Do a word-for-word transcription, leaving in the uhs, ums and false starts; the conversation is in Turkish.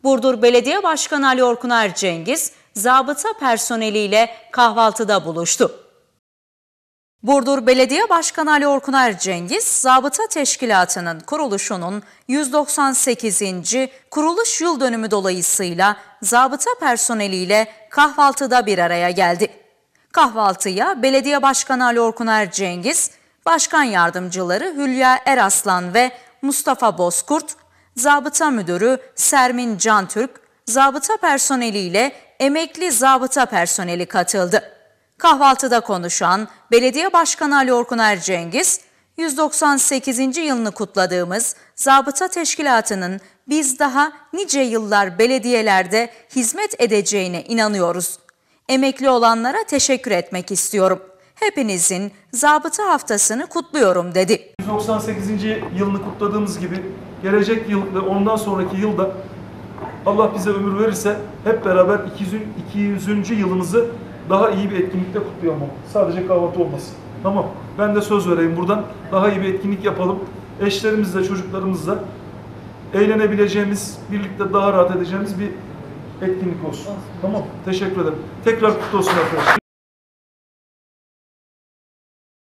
Burdur Belediye Başkanı Ali Orkuner Cengiz, zabıta personeliyle kahvaltıda buluştu. Burdur Belediye Başkanı Ali Orkuner Cengiz, Zabıta Teşkilatı'nın kuruluşunun yüz doksan sekizinci kuruluş yıl dönümü dolayısıyla zabıta personeliyle kahvaltıda bir araya geldi. Kahvaltıya Belediye Başkanı Ali Orkuner Cengiz, Başkan Yardımcıları Hülya Eraslan ve Mustafa Bozkurt, Zabıta Müdürü Sermin Cantürk, zabıta personeliyle emekli zabıta personeli katıldı. Kahvaltıda konuşan Belediye Başkanı Ali Orkuner Cengiz, yüz doksan sekizinci yılını kutladığımız Zabıta Teşkilatı'nın biz daha nice yıllar belediyelerde hizmet edeceğine inanıyoruz. Emekli olanlara teşekkür etmek istiyorum. Hepinizin zabıta haftasını kutluyorum dedi. yüz doksan sekizinci yılını kutladığımız gibi gelecek yıl ve ondan sonraki yılda Allah bize ömür verirse hep beraber iki yüzüncü yılımızı daha iyi bir etkinlikle kutlayalım. Sadece kahvaltı olmasın. Tamam. Ben de söz vereyim buradan. Daha iyi bir etkinlik yapalım. Eşlerimizle, çocuklarımızla eğlenebileceğimiz, birlikte daha rahat edeceğimiz bir etkinlik olsun. Tamam. Teşekkür ederim. Tekrar kutlu olsun arkadaşlar.